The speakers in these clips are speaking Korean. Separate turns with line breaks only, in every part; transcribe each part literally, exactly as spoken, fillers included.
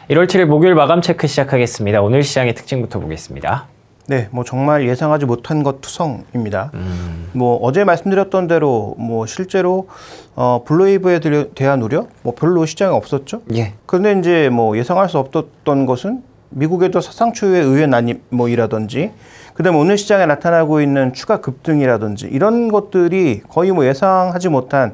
일월 칠일 목요일 마감 체크 시작하겠습니다. 오늘 시장의 특징부터 보겠습니다.
네, 뭐 정말 예상하지 못한 것 투성입니다. 음. 뭐 어제 말씀드렸던 대로 뭐 실제로 어, 블루웨이브에 대한 우려 뭐 별로 시장에 없었죠.
예.
그런데 이제 뭐 예상할 수 없었던 것은 미국에도 사상 초유의 의회 난입이라든지, 그다음에 오늘 시장에 나타나고 있는 추가 급등이라든지 이런 것들이 거의 뭐 예상하지 못한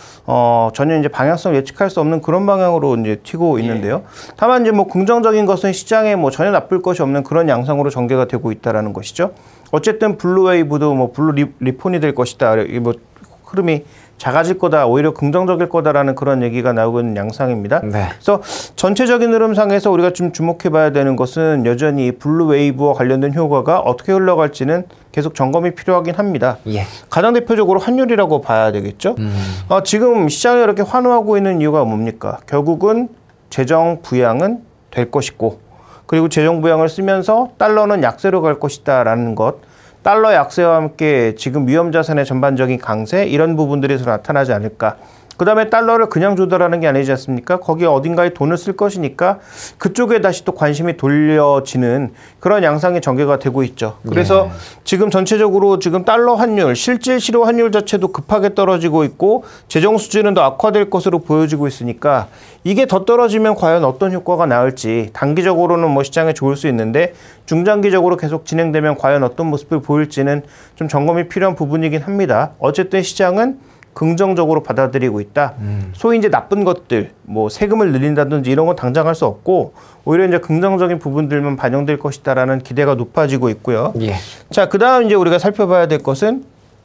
어, 전혀 이제 방향성을 예측할 수 없는 그런 방향으로 이제 튀고 있는데요. 예. 다만 이제 뭐 긍정적인 것은 시장에 뭐 전혀 나쁠 것이 없는 그런 양상으로 전개가 되고 있다라는 것이죠. 어쨌든 블루웨이브도 뭐 블루 리, 리폰이 될 것이다. 뭐 흐름이 작아질 거다, 오히려 긍정적일 거다라는 그런 얘기가 나오고 있는 양상입니다. 네. 그래서 전체적인 흐름상에서 우리가 좀 주목해 봐야 되는 것은 여전히 블루웨이브와 관련된 효과가 어떻게 흘러갈지는 계속 점검이 필요하긴 합니다. 예. 가장 대표적으로 환율이라고 봐야 되겠죠. 음. 어, 지금 시장이 이렇게 환호하고 있는 이유가 뭡니까? 결국은 재정 부양은 될 것이고, 그리고 재정 부양을 쓰면서 달러는 약세로 갈 것이다라는 것, 달러 약세와 함께 지금 위험자산의 전반적인 강세, 이런 부분들이 나타나지 않을까. 그 다음에 달러를 그냥 조달하는 게 아니지 않습니까? 거기에 어딘가에 돈을 쓸 것이니까 그쪽에 다시 또 관심이 돌려지는 그런 양상의 전개가 되고 있죠. 그래서 예. 지금 전체적으로 지금 달러 환율, 실질 실효 환율 자체도 급하게 떨어지고 있고 재정 수준은 더 악화될 것으로 보여지고 있으니까 이게 더 떨어지면 과연 어떤 효과가 나올지, 단기적으로는 뭐 시장에 좋을 수 있는데 중장기적으로 계속 진행되면 과연 어떤 모습을 보일지는 좀 점검이 필요한 부분이긴 합니다. 어쨌든 시장은 긍정적으로 받아들이고 있다. 음. 소위 이제 나쁜 것들, 뭐 세금을 늘린다든지 이런 건 당장 할 수 없고 오히려 이제 긍정적인 부분들만 반영될 것이다라는 기대가 높아지고 있고요. 예. 자, 그다음 이제 우리가 살펴봐야 될 것은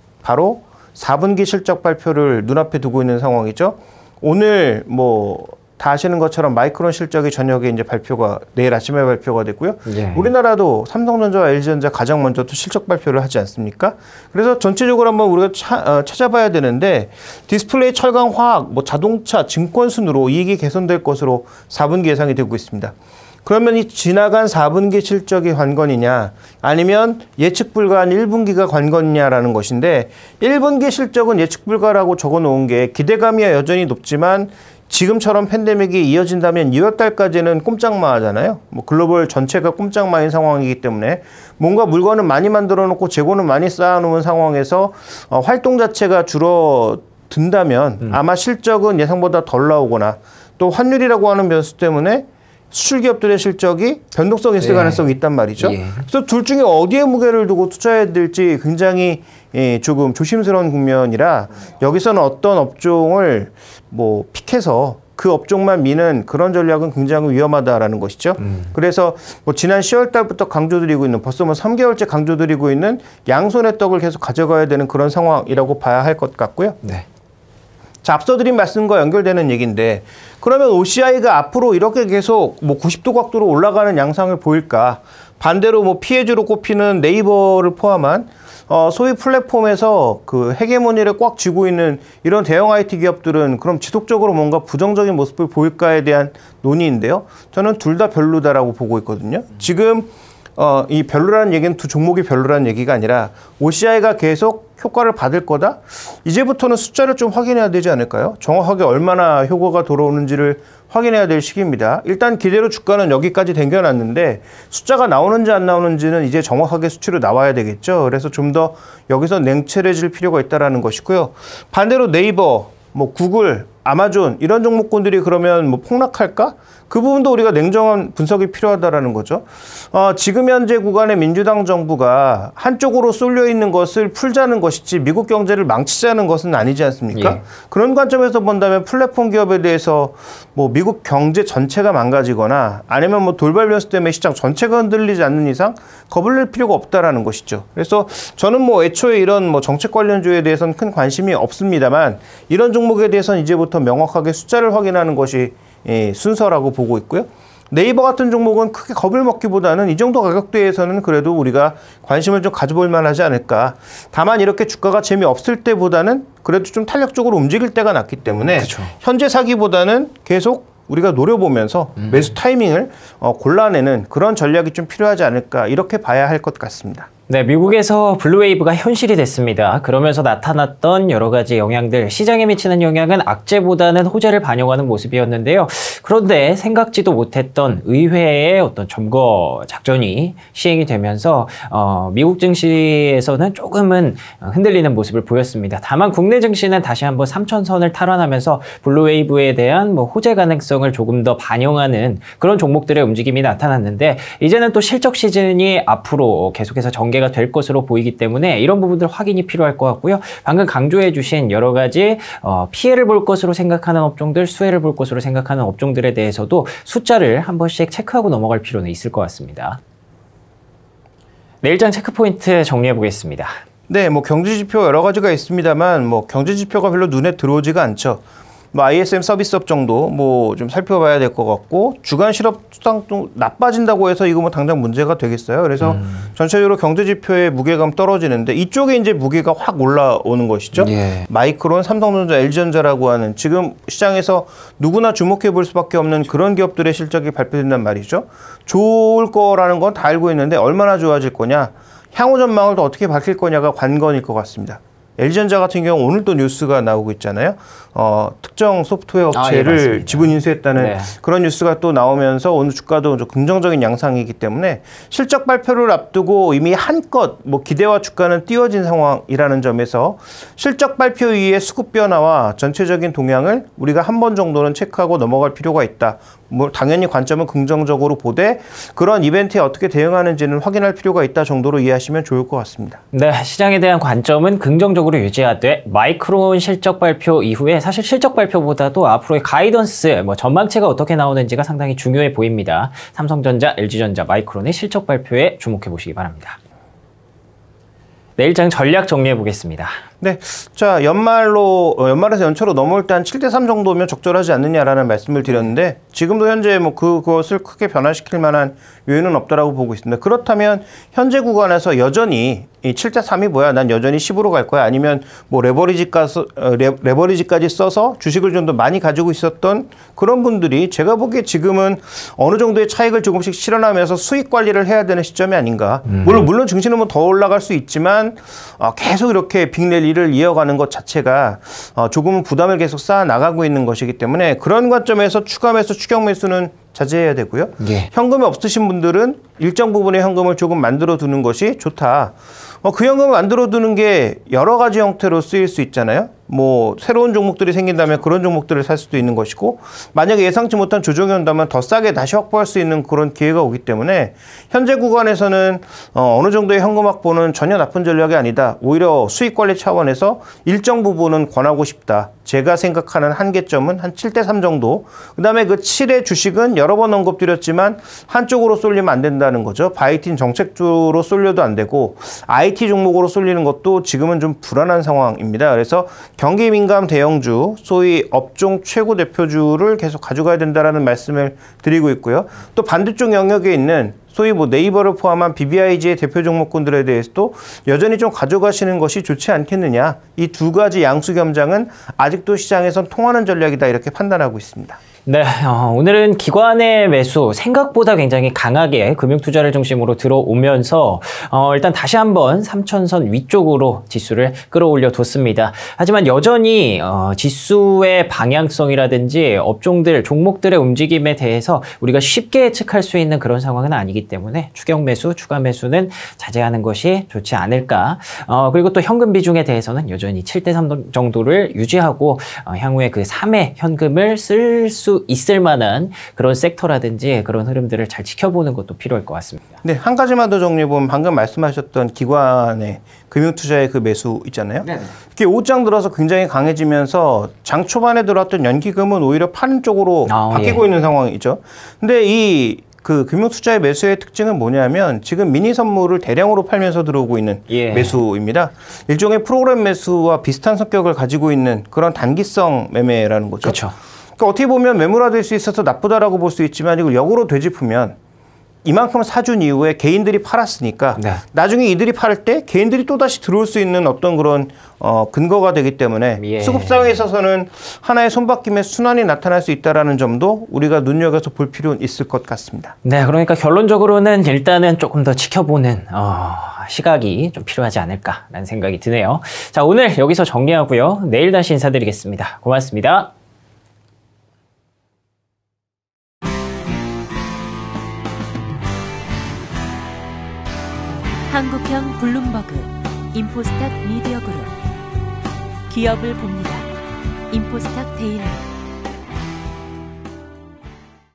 바로 사 분기 실적 발표를 눈앞에 두고 있는 상황이죠. 오늘 뭐 다 아시는 것처럼 마이크론 실적이 저녁에 이제 발표가, 내일 아침에 발표가 되고요. 예. 우리나라도 삼성전자와 엘지전자 가장 먼저 또 실적 발표를 하지 않습니까? 그래서 전체적으로 한번 우리가 차, 어, 찾아봐야 되는데 디스플레이, 철강, 화학, 뭐 자동차, 증권 순으로 이익이 개선될 것으로 사 분기 예상이 되고 있습니다. 그러면 이 지나간 사 분기 실적이 관건이냐, 아니면 예측 불가한 일 분기가 관건이냐라는 것인데, 일 분기 실적은 예측 불가라고 적어놓은 게 기대감이 여전히 높지만 지금처럼 팬데믹이 이어진다면 이월 달까지는 꼼짝마 하잖아요. 뭐 글로벌 전체가 꼼짝마인 상황이기 때문에 뭔가 물건을 많이 만들어 놓고 재고는 많이 쌓아 놓은 상황에서 어, 활동 자체가 줄어든다면 음. 아마 실적은 예상보다 덜 나오거나, 또 환율이라고 하는 변수 때문에 수출 기업들의 실적이 변동성이 있을 예. 가능성이 있단 말이죠. 예. 그래서 둘 중에 어디에 무게를 두고 투자해야 될지 굉장히 예, 조금 조심스러운 국면이라 여기서는 어떤 업종을 뭐 픽해서 그 업종만 미는 그런 전략은 굉장히 위험하다라는 것이죠. 음. 그래서 뭐 지난 시월 달부터 강조드리고 있는, 벌써 뭐 삼 개월째 강조드리고 있는 양손의 떡을 계속 가져가야 되는 그런 상황이라고 봐야 할 것 같고요. 네. 자, 앞서 드린 말씀과 연결되는 얘기인데, 그러면 오씨아이가 앞으로 이렇게 계속 뭐 구십 도 각도로 올라가는 양상을 보일까? 반대로 뭐 피해주로 꼽히는 네이버를 포함한 어, 소위 플랫폼에서 그 헤게모니를 꽉 쥐고 있는 이런 대형 아이티 기업들은 그럼 지속적으로 뭔가 부정적인 모습을 보일까에 대한 논의인데요. 저는 둘 다 별로다라고 보고 있거든요. 지금 어, 이 별로라는 얘기는 두 종목이 별로라는 얘기가 아니라 오씨아이가 계속 효과를 받을 거다? 이제부터는 숫자를 좀 확인해야 되지 않을까요? 정확하게 얼마나 효과가 돌아오는지를 확인해야 될 시기입니다. 일단 기대로 주가는 여기까지 당겨놨는데 숫자가 나오는지 안 나오는지는 이제 정확하게 수치로 나와야 되겠죠. 그래서 좀 더 여기서 냉철해질 필요가 있다는 것이고요. 반대로 네이버, 뭐 구글, 아마존 이런 종목군들이 그러면 뭐 폭락할까? 그 부분도 우리가 냉정한 분석이 필요하다라는 거죠. 어, 지금 현재 구간의 민주당 정부가 한쪽으로 쏠려 있는 것을 풀자는 것이지 미국 경제를 망치자는 것은 아니지 않습니까? 예. 그런 관점에서 본다면 플랫폼 기업에 대해서 뭐 미국 경제 전체가 망가지거나 아니면 뭐 돌발 변수 때문에 시장 전체가 흔들리지 않는 이상 겁을 낼 필요가 없다라는 것이죠. 그래서 저는 뭐 애초에 이런 뭐 정책 관련주에 대해서는 큰 관심이 없습니다만, 이런 종목에 대해서는 이제부터 명확하게 숫자를 확인하는 것이 예, 순서라고 보고 있고요. 네이버 같은 종목은 크게 겁을 먹기보다는 이 정도 가격대에서는 그래도 우리가 관심을 좀 가져볼 만하지 않을까. 다만 이렇게 주가가 재미없을 때보다는 그래도 좀 탄력적으로 움직일 때가 낫기 때문에 그쵸. 현재 사기보다는 계속 우리가 노려보면서 음. 매수 타이밍을 어, 골라내는 그런 전략이 좀 필요하지 않을까, 이렇게 봐야 할 것 같습니다.
네, 미국에서 블루웨이브가 현실이 됐습니다. 그러면서 나타났던 여러 가지 영향들, 시장에 미치는 영향은 악재보다는 호재를 반영하는 모습이었는데요. 그런데 생각지도 못했던 의회의 어떤 점거 작전이 시행이 되면서 어, 미국 증시에서는 조금은 흔들리는 모습을 보였습니다. 다만 국내 증시는 다시 한번 삼천선을 탈환하면서 블루웨이브에 대한 뭐 호재 가능성을 조금 더 반영하는 그런 종목들의 움직임이 나타났는데, 이제는 또 실적 시즌이 앞으로 계속해서 전개가 될 것으로 보이기 때문에 이런 부분들 확인이 필요할 것 같고요. 방금 강조해 주신 여러 가지 어, 피해를 볼 것으로 생각하는 업종들, 수혜를 볼 것으로 생각하는 업종들에 대해서도 숫자를 한 번씩 체크하고 넘어갈 필요는 있을 것 같습니다. 내일장 체크포인트 정리해 보겠습니다.
네, 뭐 경제지표 여러 가지가 있습니다만 뭐 경제지표가 별로 눈에 들어오지가 않죠. 뭐 아이에스엠 서비스업 정도 뭐 좀 살펴봐야 될 것 같고, 주간 실업 수당도 나빠진다고 해서 이거 뭐 당장 문제가 되겠어요. 그래서 음. 전체적으로 경제 지표의 무게감 떨어지는데 이쪽에 이제 무게가 확 올라오는 것이죠. 예. 마이크론, 삼성전자, 엘지전자라고 하는 지금 시장에서 누구나 주목해 볼 수밖에 없는 그런 기업들의 실적이 발표된단 말이죠. 좋을 거라는 건 다 알고 있는데 얼마나 좋아질 거냐, 향후 전망을 또 어떻게 밝힐 거냐가 관건일 것 같습니다. 엘지전자 같은 경우 오늘 또 뉴스가 나오고 있잖아요. 어, 특정 소프트웨어 업체를 아, 예, 지분 인수했다는 네. 그런 뉴스가 또 나오면서 오늘 주가도 좀 긍정적인 양상이기 때문에 실적 발표를 앞두고 이미 한껏 뭐 기대와 주가는 띄워진 상황이라는 점에서 실적 발표 이후의 수급 변화와 전체적인 동향을 우리가 한 번 정도는 체크하고 넘어갈 필요가 있다. 뭐 당연히 관점은 긍정적으로 보되 그런 이벤트에 어떻게 대응하는지는 확인할 필요가 있다 정도로 이해하시면 좋을 것 같습니다.
네, 시장에 대한 관점은 긍정적으로 유지하되 마이크론 실적 발표 이후에 사실 실적 발표보다도 앞으로의 가이던스, 뭐 전망치가 어떻게 나오는지가 상당히 중요해 보입니다. 삼성전자, 엘지전자, 마이크론의 실적 발표에 주목해 보시기 바랍니다. 내일장 전략 정리해 보겠습니다.
네, 자 연말로 연말에서 연초로 넘어올 때 한 칠 대 삼 정도면 적절하지 않느냐라는 말씀을 드렸는데 지금도 현재 뭐 그것을 크게 변화시킬 만한 요인은 없다라고 보고 있습니다. 그렇다면 현재 구간에서 여전히 이 칠 대 삼이 뭐야? 난 여전히 십으로 갈 거야? 아니면 뭐 레버리지까지, 레버리지까지 써서 주식을 좀 더 많이 가지고 있었던 그런 분들이 제가 보기에 지금은 어느 정도의 차익을 조금씩 실현하면서 수익 관리를 해야 되는 시점이 아닌가. 음. 물론 물론 증시는 뭐 더 올라갈 수 있지만 어, 계속 이렇게 빅랠리를 이어가는 것 자체가 어, 조금은 부담을 계속 쌓아 나가고 있는 것이기 때문에 그런 관점에서 추가 매수, 추격 매수는 자제해야 되고요. 예. 현금이 없으신 분들은 일정 부분의 현금을 조금 만들어 두는 것이 좋다. 어, 그 현금을 만들어 두는 게 여러 가지 형태로 쓰일 수 있잖아요. 뭐 새로운 종목들이 생긴다면 그런 종목들을 살 수도 있는 것이고, 만약에 예상치 못한 조정이 온다면 더 싸게 다시 확보할 수 있는 그런 기회가 오기 때문에 현재 구간에서는 어, 어느 정도의 현금 확보는 전혀 나쁜 전략이 아니다. 오히려 수익 관리 차원에서 일정 부분은 권하고 싶다. 제가 생각하는 한계점은 한 칠 대 삼 정도. 그다음에 그 칠의 주식은 여러 번 언급드렸지만 한쪽으로 쏠리면 안 된다는 거죠. 바이틴 정책주로 쏠려도 안 되고 아이티 종목으로 쏠리는 것도 지금은 좀 불안한 상황입니다. 그래서 경기 민감 대형주, 소위 업종 최고 대표주를 계속 가져가야 된다라는 말씀을 드리고 있고요. 또 반대쪽 영역에 있는 소위 뭐 네이버를 포함한 비비아이지의 대표 종목군들에 대해서도 여전히 좀 가져가시는 것이 좋지 않겠느냐. 이 두 가지 양수 겸장은 아직도 시장에선 통하는 전략이다 이렇게 판단하고 있습니다.
네, 어, 오늘은 기관의 매수 생각보다 굉장히 강하게 금융투자를 중심으로 들어오면서 어, 일단 다시 한번 삼천선 위쪽으로 지수를 끌어올려 뒀습니다. 하지만 여전히 어, 지수의 방향성이라든지 업종들, 종목들의 움직임에 대해서 우리가 쉽게 예측할 수 있는 그런 상황은 아니기 때문에 추격 매수, 추가 매수는 자제하는 것이 좋지 않을까. 어, 그리고 또 현금 비중에 대해서는 여전히 칠 대 삼 정도를 유지하고 어, 향후에 그 삼의 현금을 쓸 수 있을 만한 그런 섹터라든지 그런 흐름들을 잘 지켜보는 것도 필요할 것 같습니다.
네, 한 가지만 더 정리해보면 방금 말씀하셨던 기관의 금융투자의 그 매수 있잖아요. 네. 이게 오장 들어서 굉장히 강해지면서 장 초반에 들어왔던 연기금은 오히려 파는 쪽으로 아, 바뀌고 예. 있는 상황이죠. 근데 이 그 금융투자의 매수의 특징은 뭐냐면 지금 미니 선물을 대량으로 팔면서 들어오고 있는 예. 매수입니다. 일종의 프로그램 매수와 비슷한 성격을 가지고 있는 그런 단기성 매매라는 거죠.
그렇죠.
그러니까 어떻게 보면 매물화될 수 있어서 나쁘다라고 볼 수 있지만 이걸 역으로 되짚으면 이만큼 사준 이후에 개인들이 팔았으니까
네.
나중에 이들이 팔 때 개인들이 또다시 들어올 수 있는 어떤 그런 어, 근거가 되기 때문에
예.
수급상에 있어서는 하나의 손바뀜의 순환이 나타날 수 있다는 점도 우리가 눈여겨서 볼 필요는 있을 것 같습니다.
네, 그러니까 결론적으로는 일단은 조금 더 지켜보는 어, 시각이 좀 필요하지 않을까라는 생각이 드네요. 자, 오늘 여기서 정리하고요. 내일 다시 인사드리겠습니다. 고맙습니다.
한국형 블룸버그, 인포스탁 미디어 그룹. 기업을 봅니다. 인포스탁 데일리.